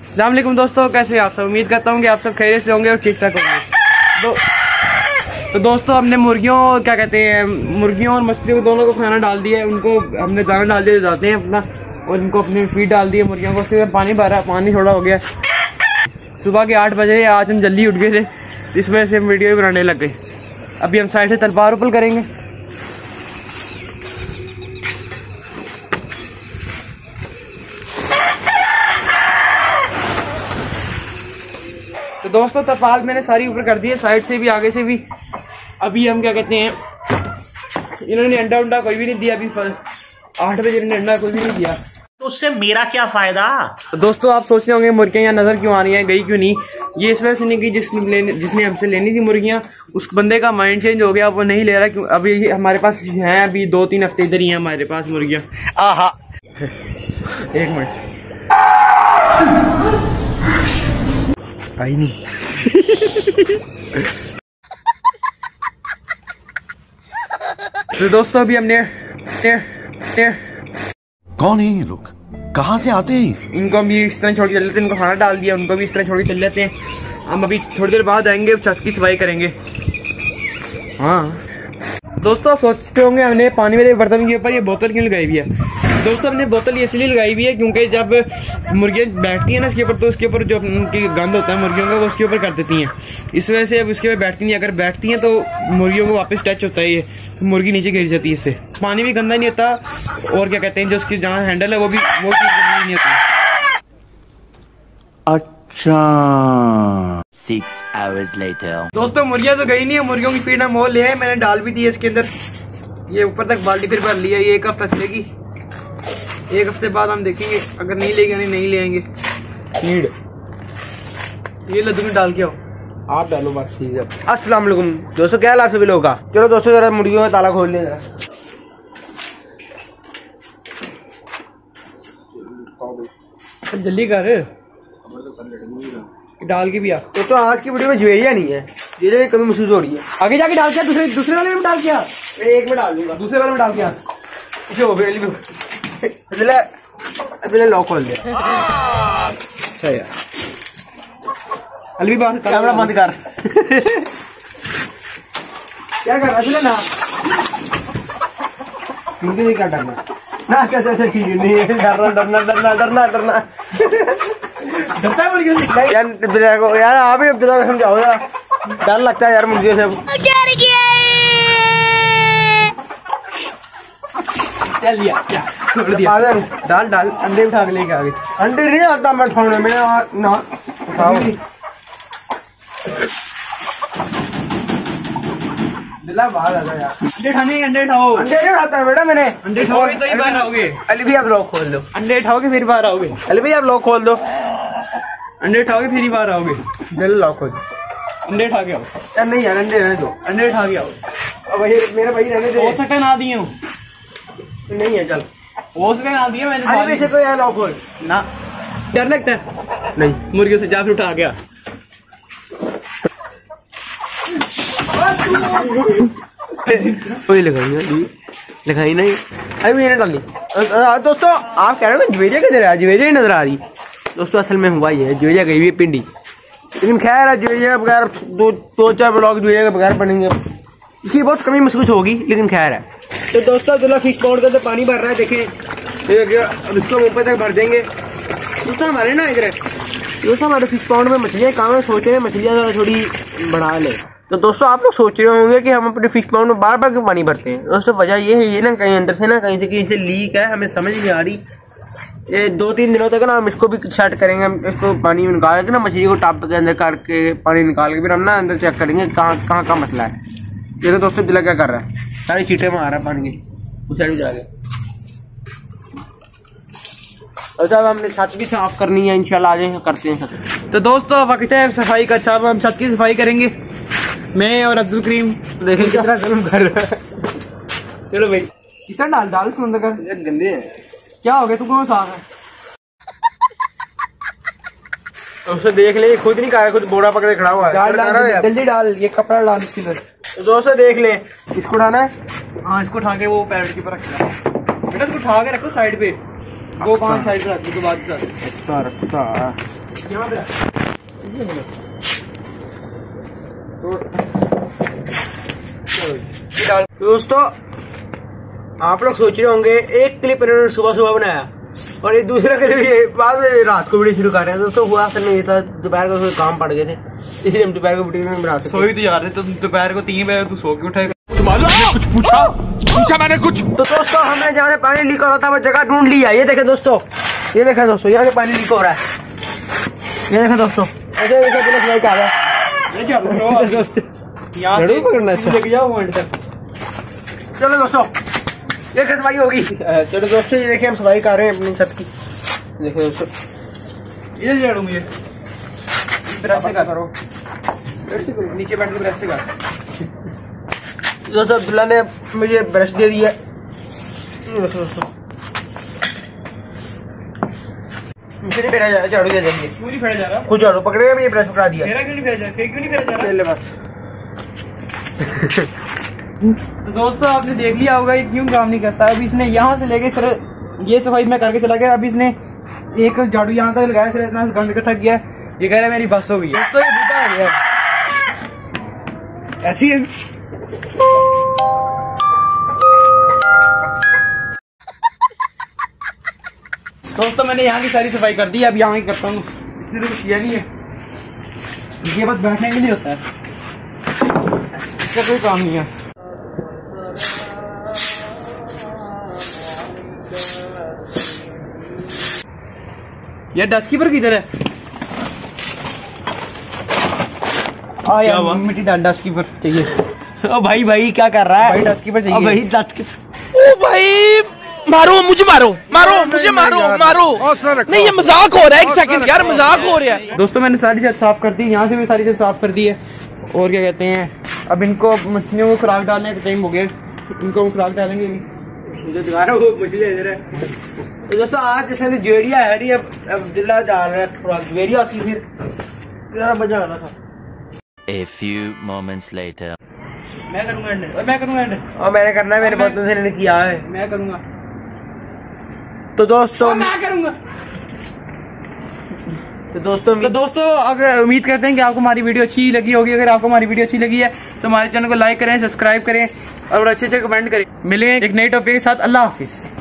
अस्सलाम वालेकुम दोस्तों, कैसे हैं आप सब। उम्मीद करता हूँ कि आप सब खैरियत से होंगे और ठीक ठाक होंगे। तो दोस्तों हमने मुर्गियों और मछलियों को दोनों को खाना डाल दिया है। उनको हमने दाना डाल दिया जाते हैं अपना, और इनको अपनी फीड डाल दी है मुर्गियों को। उससे पानी भरा, पानी थोड़ा हो गया। सुबह के 8 बजे आज हम जल्दी उठ गए थे, इस वजह से हम वीडियो भी बनाने लग गए। अभी हम साइड से तलवार ऊपर करेंगे। तो दोस्तों तरपाल मैंने सारी ऊपर कर दी है, साइड से भी आगे से भी। अभी हम क्या कहते हैं, इन्होंने अंडा कोई भी नहीं दिया। अभी 8 बजे इन्होंने अंडा कोई भी नहीं दिया, तो उससे मेरा क्या फायदा। तो दोस्तों आप सोच रहे होंगे मुर्गियां यहाँ नजर क्यों आ रही हैं, गई क्यों नहीं। ये इस वजह से नहीं गई, जिसने हमसे लेनी थी मुर्गियां, उस बंदे का माइंड चेंज हो गया, वो नहीं ले रहा। क्यों अभी हमारे पास हैं, अभी 2-3 हफ्ते इधर ही हैं हमारे पास मुर्गियां। आहा 1 मिनट आई नहीं। तो दोस्तों अभी हमने कौन है ये लोग, कहाँ से आते हैं। इनको हम भी इस तरह छोड़ के चल लेते हैं, इनको खाना डाल दिया, उनको भी इस तरह छोड़ के चल लेते हैं। हम अभी थोड़ी देर बाद आएंगे, छत की सफाई करेंगे। हाँ दोस्तों आप सोचते होंगे हमने पानी वाले बर्तन के ऊपर ये बोतल क्यों लगाई हुई है। दोस्तों हमने बोतल इसलिए लगाई हुई है क्योंकि जब मुर्गियाँ बैठती हैं ना इसके ऊपर, तो उसके ऊपर जो उनकी गंद होता है मुर्गियों का, वो उसके ऊपर कर देती हैं। इस वजह से अब उसके ऊपर बैठती नहीं। अगर बैठती हैं तो मुर्गियों को वापस टच होता है, ये मुर्गी नीचे गिर जाती है। इससे पानी भी गंदा नहीं होता, और क्या कहते हैं जो उसकी जहाँ हैंडल है वो चीज़ गंदी नहीं होती। अच्छा 6 hours later। दोस्तों मुर्गियाँ तो गई नहीं है, मुर्गियों की फीड हम वो ले आए, मैंने डाल भी दी है इसके अंदर। ये ऊपर तक बाल्टी फिर भर लिया। ये 1 हफ्ता चलेगी, 1 हफ्ते बाद हम देखेंगे, अगर नहीं लेंगे नहीं ले आएंगे फीड। ये लड्डू में डाल के आओ, आप डालो बस, ठीक है। अस्सलाम वालेकुम दोस्तों क्या हाल आप सभी लोगों का। चलो दोस्तों जरा मुर्गियों में ताला खोल लें। जल्दी कर, डाल के भी आ। तो आज की वीडियो में ज्वेरिया नहीं है, ज्वेरिया की कमी महसूस हो रही है। आगे जाके डाल के दूसरे वाले में डाल के आ। एक में डाल दूंगा, दूसरे वाले में डाल के आ। पहले लॉक खोल दे। अच्छा यार अलवी बात, कैमरा बंद कर। क्या कर रहा ना, क्योंकि नहीं क्या डरना ना। कैसे ठीक है, नहीं डरना डरता है मुर्गियों से यार। आप ही समझाओ यार, डर लगता है यार मुर्गियों से। चल लिया क्या डाल अंडे उठा के लेके आ गए। अंडे नहीं आता मैं उठाने में ना, उठाओ दिला बाहर आता यार। अंडे खाने, अंडे उठाओ। अंडे नहीं उठाता है बेटा मैंने। अंडे उठाओगे तो ही बाहर आओगे। अली भी आप लॉक खोल दो। अंडे उठाओगे फिर बाहर आओगे। अली भी आप लॉक खोल दो। अंडे उठाओगे फिर ही बाहर आओगे। जल्दी लॉक खोल दो। अंडे उठा के आओ यार। नहीं यार अंडे रहने दो, अंडे उठा के आओ। अब मेरा भाई रहने दे। हो सकता है ना दिए हूँ, नहीं है चल, हो सकता है ना दिए मैंने। अरे वैसे तो यार लॉक खोल ना, डर लगता है नहीं मुर्गियों से। जा फिर उठा गया। कोई लगाई नहीं अभी मैंने डाली। दोस्तों आप कह रहे हो ज्वेरिया किधर है, ज्वेरिया नजर आ रही। दोस्तों असल में हुआ ये है, ज्वेरिया गई हुई है पिंडी। लेकिन खैर है, ज्वेरिया के बगैर 2-4 ब्लॉग ज्वेरिया के बगैर बनेंगे, इसकी बहुत कमी महसूस होगी, लेकिन खैर है। तो दोस्तों अब्दुल्ला फिश पॉन्ड का पानी भर रहा है, देखें। अब इसको ऊपर तक भर देंगे। दोस्तों हमारे ना इधर दोस्तों हमारे फिश पॉन्ड में मछलियाँ काम है, सोच रहे हैं मछलियाँ जरा थोड़ी बढ़ा ले। तो दोस्तों आप लोग सोच रहे होंगे कि हम अपने फिश पॉन्ड में बार बार क्यों पानी भरते हैं। दोस्तों वजह ये है, ये ना कहीं अंदर से ना कहीं से लीक है, हमें समझ नहीं आ रही। ये 2-3 दिनों तक ना हम इसको भी सेट करेंगे। हम इसको पानी में निकाल के ना मछली को टब के अंदर करके पानी निकाल के फिर हम ना अंदर चेक करेंगे कहाँ का मसला है। देखो दोस्तों दिला क्या कर रहा है, सारी चीटें मार रहा है पानी की उस साइड जाके। अच्छा अब हमने छत भी साफ करनी है, इंशाल्लाह आज करते हैं छत। तो दोस्तों वक्त है सफाई का। अच्छा हम छत की सफाई करेंगे, मैं और अब्दुल करीम। देखें कितना गर्म कर रहा है। चलो भाई इस तरह डाल इसको अंदर कर। गंदे हैं क्या हो गया, तू कौन साफ है। दोस्तों देख ले, खुद नहीं खा रहा, खुद बोरा पकड़े खड़ा हुआ है। जल्दी डाल, ये कपड़ा डाल इसके अंदर। तो दोस्तों देख ले, इसको उठाना है। हाँ इसको उठा के वो पैरेट के ऊपर रखना बेटा, इसको उठा के रखो साइड पे। वो 5 साइड पे रख दो बाद रखता यहाँ पे दोस्तों आप लोग सोच रहे होंगे एक क्लिप इन्होंने सुबह सुबह बनाया और ये दूसरा क्लिप ये बाद में रात को वीडियो शुरू कर रहे हैं। दोस्तों हुआ असल में ये था दोपहर को थोड़े काम पड़ गए थे इसलिए हम दोपहर को वीडियो नहीं बना सकते। सोई तो जा रहे तो दोपहर को 3 बजे तू सो के उठेगा। कुछ पूछा मैंने कुछ। तो दोस्तों हमने जहाँ से पानी लीक हो रहा था वो जगह ढूंढ लिया। ये देखे दोस्तों यहाँ से पानी लीक हो रहा है। ये देखे दोस्तों पकड़ना लेके जाओ पॉइंट तक। चलो दोस्तों ये सफाई होगी। चलो दोस्तों ये देखिए हम सफाई कर रहे हैं अपनी छत की। देखो दोस्तों ये झाड़ू मुझे ब्रश से करो नीचे बैठ के ब्रश से कर। दोस्तों अब्दुल्ला ने मुझे ब्रश दे दिया। दोस्तों मुझे नहीं फेरा जा रहा झाड़ू दे देंगे पूरी फेरा जा रहा कुछ झाड़ू पकड़ेगा मुझे ब्रश पकड़ा दिया। फेरा क्यों नहीं फेरा जा रहा क्यों नहीं फेरा जा रहा ले बस। तो दोस्तों आपने देख लिया होगा ये क्यों काम नहीं करता। अभी इसने यहाँ से लेके इस तरह ये सफाई मैं करके चला गया। अभी इसने एक झाड़ू यहाँ तक लगाया सिर्फ इतना गंद इकट्ठा किया। ये कह रहा है मेरी बस हो गई है। दोस्तों ये बूढ़ा हो गया ऐसी है। दोस्तों मैंने यहाँ की सारी सफाई कर दी। अब यहाँ की करता हूँ। इसने तो कुछ किया नहीं है। ये बस बैठने के लिए होता है इसका कोई काम नहीं है। ये डस्टकीपर किधर है? क्या मिट्टी डाल डस्टकीपर चाहिए। ओ भाई क्या कर रहा है भाई डस्टकीपर चाहिए। भाई ओ भाई मारो मुझे मारो नहीं ये मजाक हो रहा है। एक सेकंड यार मजाक हो रहा है। दोस्तों मैंने सारी चीज साफ कर दी। यहाँ से भी सारी चीज साफ कर दी है। और क्या कहते हैं अब इनको मछलियों को खुराक डालने का टाइम हो गया। इनको खुराक डालेंगे तो दोस्तों आज जैसे जेड़िया है नहीं अब अब्दुल्ला डाल रहा है खुराक। जेड़िया होती फिर ज्यादा मजा आना था। A few moments later. मैं करूंगा एंड और मैंने करना है मेरे बर्तन से नहीं किया है। मैं करूंगा तो दोस्तों मैं करूंगा। तो दोस्तों अगर उम्मीद करते हैं कि आपको हमारी वीडियो अच्छी लगी होगी। अगर आपको हमारी वीडियो अच्छी लगी है तो हमारे चैनल को लाइक करें, सब्सक्राइब करें और अच्छे कमेंट करें। मिलें एक नई टॉपिक के साथ। अल्लाह हाफिज।